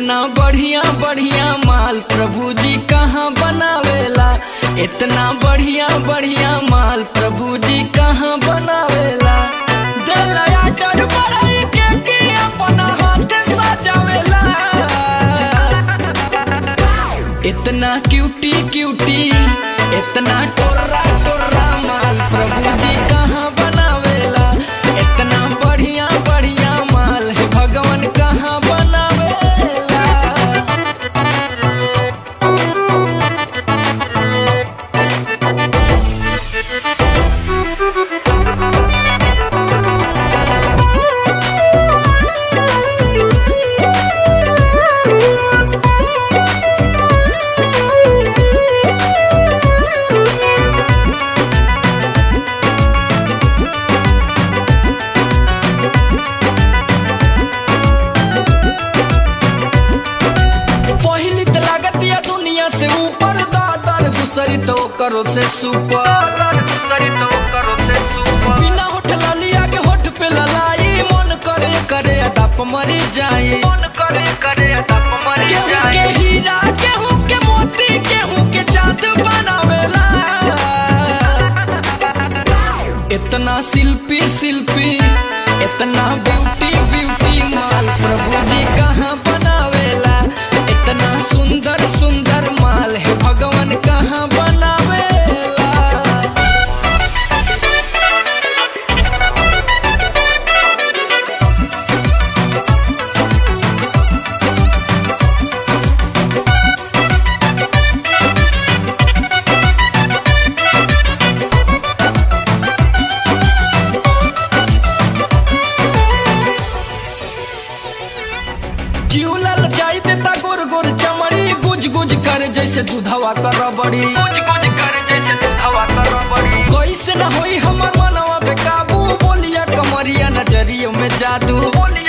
इतना बढ़िया बढ़िया माल प्रभु जी कहाँ बनावेला। इतना बढ़िया बढ़िया माल प्रभु जी कहाँ बनावेला। दलया डर बढ़ाई के अपना हाथ सजावेला। इतना क्यूटी क्यूटी इतना टोरा टोरा माल प्रभु जी कहाँ बनावेला। इतना बढ़िया बढ़िया माल है भगवान कहाँ बनावेला। दूसरी तो करो से सुपर बिना होठ लालिया के होठ पे ललाई मन करे अदप मरी जाए। केहू के हीरा केहू के मोती केहू के चांद बनावेला। इतना शिल्पी शिल्पी इतना ब्यूटी ब्यूटी माल प्रभु जी कहाँ बनावेला। इतना सुंदर सुंदर माल है भगवान कहाँ बनावेला। जीवलाल जाई देता गोर गोर चमड़ी गुज गुज करे जैसे दूधवा कर बड़ी। कैसे न होई हमर मनवा पे काबू बोलिया कमरिया नजरियों में जादू।